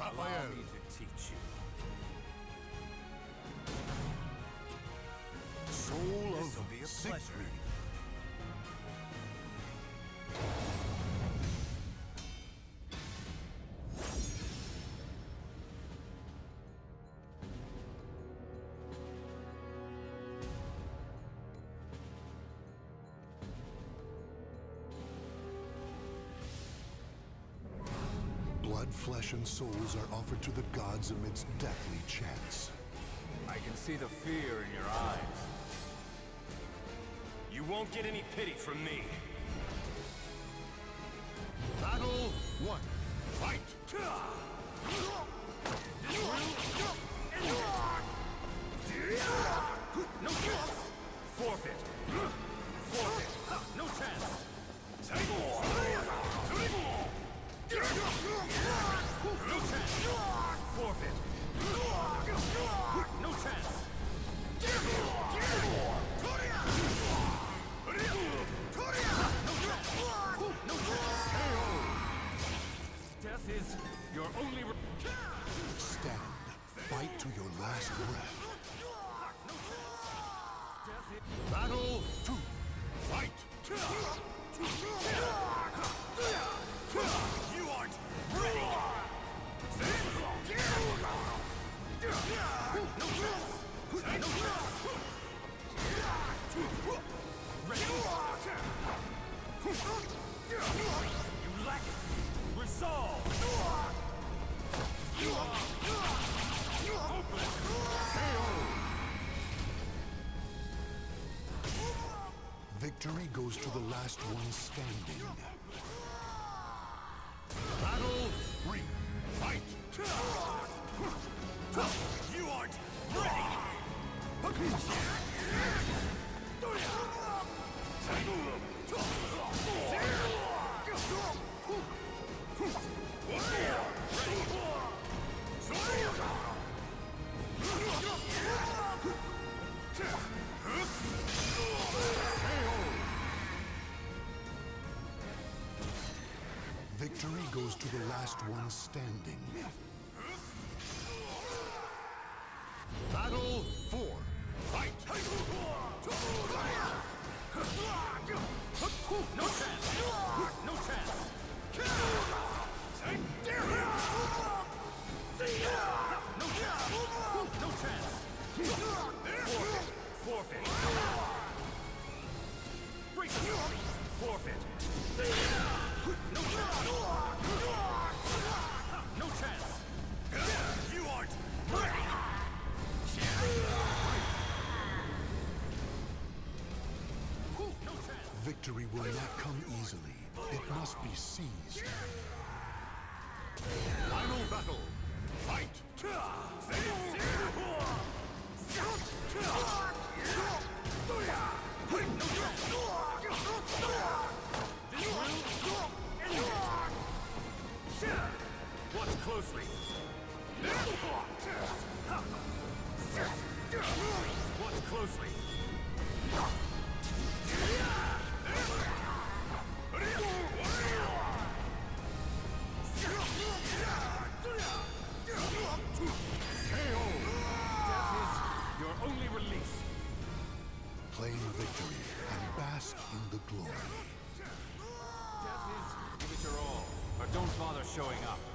Allow me to teach you. Soul This'll of be a Siegfried. Blood, flesh, and souls are offered to the gods amidst deathly chants. I can see the fear in your eyes. You won't get any pity from me. Battle 1. Fight! No chance! Forfeit! Forfeit! No chance! No chance! Forfeit! No chance! No chance! Death is your only Stand. Fight to your last breath. Battle 2. Fight! You aren't ready! No chance! No chance! Ready? You lack resolve! Hopeless! Victory goes to the last one standing. Battle 3. Fight! You aren't ready! Victory goes to the last one standing. Battle 4. Fight! No chance! No chance! No chance! No chance! Forfeit! Break! Forfeit! No chance! No chance! You aren't ready! No chance! Victory will not come easily. It must be seized. Final battle. Fight! Watch closely. Watch closely. Death is your only release. Claim victory and bask in the glory. Death is give it your all, but don't bother showing up.